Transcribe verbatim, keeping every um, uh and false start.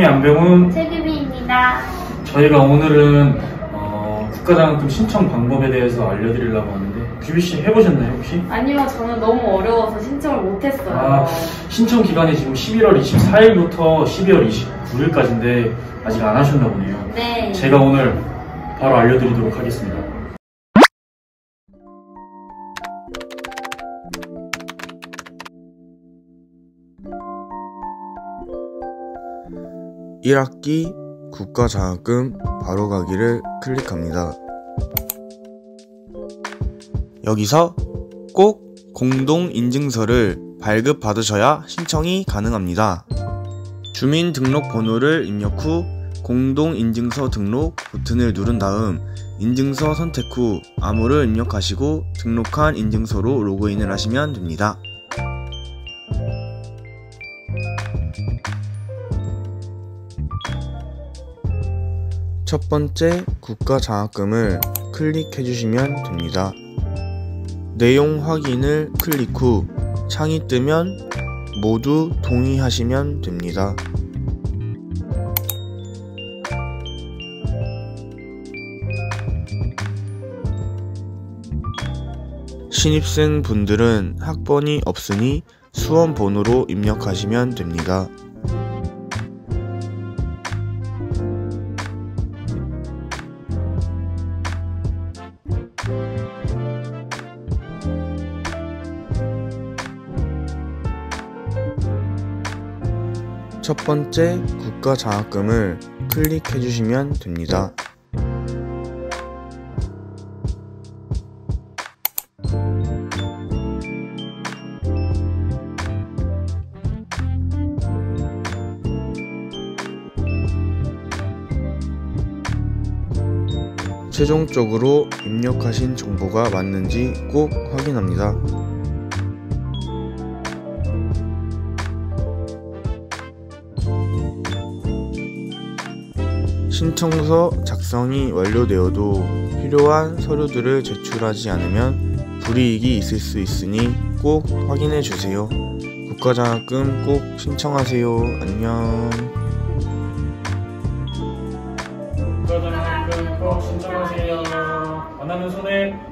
안심이 안병훈 최규빈입니다. 저희가 오늘은 어, 국가장학금 신청 방법에 대해서 알려드리려고 하는데 규빈씨 해보셨나요 혹시? 아니요, 저는 너무 어려워서 신청을 못했어요. 아, 신청 기간이 지금 십일월 이십사일부터 십이월 이십구일까지인데 아직 안 하셨나 보네요. 네. 제가 오늘 바로 알려드리도록 하겠습니다. 일 학기 국가장학금 바로가기를 클릭합니다. 여기서 꼭 공동인증서를 발급받으셔야 신청이 가능합니다. 주민등록번호를 입력 후 공동인증서 등록 버튼을 누른 다음 인증서 선택 후 암호를 입력하시고 등록한 인증서로 로그인을 하시면 됩니다. 첫 번째 국가장학금을 클릭해 주시면 됩니다. 내용 확인을 클릭 후 창이 뜨면 모두 동의하시면 됩니다. 신입생 분들은 학번이 없으니 수험 번호로 입력하시면 됩니다. 첫 번째 국가장학금을 클릭해 주시면 됩니다. 최종적으로 입력하신 정보가 맞는지 꼭 확인합니다. 신청서 작성이 완료되어도 필요한 서류들을 제출하지 않으면 불이익이 있을 수 있으니 꼭 확인해 주세요. 국가장학금 꼭 신청하세요. 안녕. 국가장학금 꼭 신청하세요. 만나는 손에